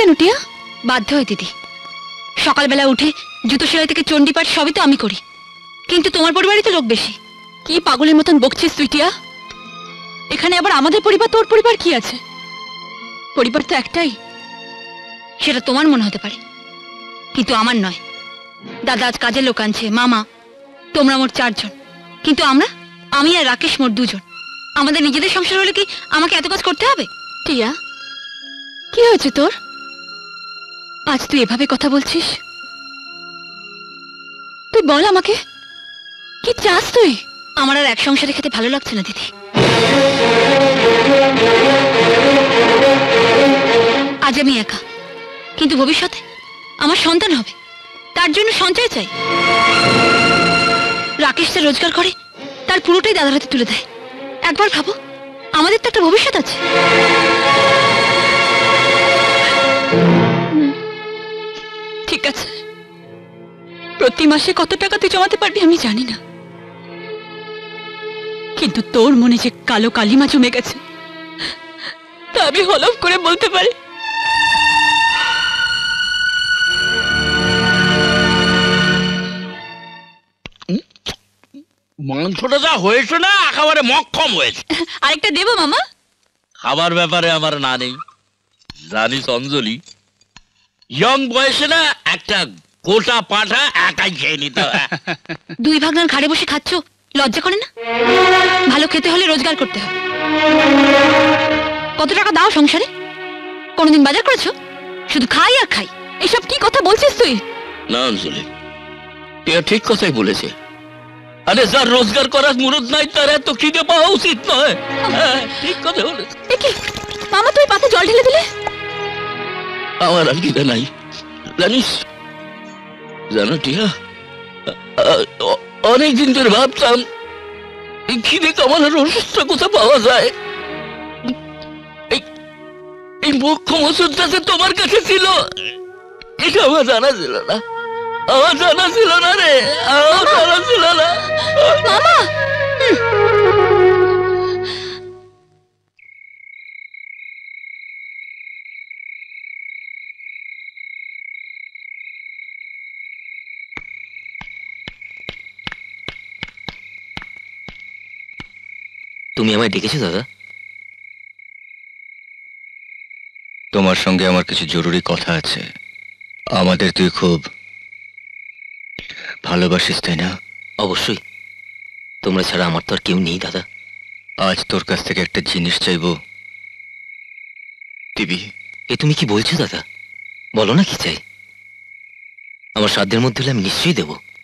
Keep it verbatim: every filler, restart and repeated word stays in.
কেন টিয়া? বাধ্য হই দিদি। সকালবেলা উঠে জুতো সেলাই থেকে চণ্ডীপাঠ সবই তো আমি করি, কিন্তু তোমার পরিবারই তো লোক বেশি। কি পাগলের মতন বকছিস তুই টিয়া? এখানে আবার আমাদের পরিবার তোর পরিবার কি আছে? পরিবার তো একটাই। সেটা তোমার মনে হতে পারে, কিন্তু আমার নয়। দাদা আজ কাজের লোক আনছে, মামা, তোমরা মোট চারজন, কিন্তু আমরা, আমি আর রাকেশ মোট দুজন। আমাদের নিজেদের সংসার হলে কি আমাকে এত কাজ করতে হবে? টিয়া, কি হয়েছে তোর? আজ তুই এভাবে কথা বলছিস? তুই বল আমাকে, কি চাস তুই? আমার আর এক সংসারে খেতে ভালো লাগছে না দিদি। আজ আমি একা, কিন্তু ভবিষ্যতে আমার সন্তান হবে, তার জন্য সঞ্চয় চাই। রাকেশ যা রোজগার করে তার পুরোটাই দাদার হাতে তুলে দেয়। একবার ভাবো, আমাদের তো একটা ভবিষ্যৎ আছে। ঠিক আছে, প্রতি মাসে কত টাকা তুই জমাতে পারবি আমি জানি না, কিন্তু তোর মনে যে কালো কালিমা জমে গেছে তা আমি হলফ করে বলতে পারি। মাংসটা যা হয়েছে না একেবারে মক্ষম হয়েছে। আরেকটা দেবো মামা? খাবার ব্যাপারে আমার না নেই, জানিস অঞ্জলি, ইয়ং বয়সে না একটা গোটা পাঠা একাই খেয়ে নিতে হয়। দুই ভাগনার ঘাড়ে বসে খাচ্ছ, লজ্জা করে না? ভালো খেতে হলে রোজগার করতে হবে। কত টাকা দাও সংসারে? কোনদিন বাজার করেছো? শুধু খাই আর খাই। এসব কি কথা বলছিস তুই? না অঞ্জলি, টিয়া ঠিক কথাই বলেছে। আরে যার রোজগার করার মুরুদ নাই তার এত খিদে পাওয়া উচিত নয়। ঠিক কথা বলেছে। মামা তুই পাতে জল ঢেলে দিলে? আমার আর খিদে নাই জানিস, জানো টিয়া, অনেকদিন ধরে ভাবতাম এই খিদে কামানোর ওষুধটা কোথা পাওয়া যায়। এই মোক্ষম ওষুধটা যে তোমার কাছে ছিল এটা আমার জানা ছিল না। আমার জানা ছিল না রে, আমার জানা ছিল না। মামা তুমি আমায় ডেকেছো দাদা? তোমার সঙ্গে আমার কিছু জরুরি কথা আছে। আমাদের তুই খুব ভালোবাসিস তাই না? অবশ্যই, তোমরা ছাড়া আমার তো আর কেউ নেই দাদা। আজ তোর কাছ থেকে একটা জিনিস চাইবো, দিবি? এ তুমি কি বলছো দাদা? বলো না কি চাই। আমার সাধ্যের মধ্যে হলে আমি নিশ্চয়ই দেবো।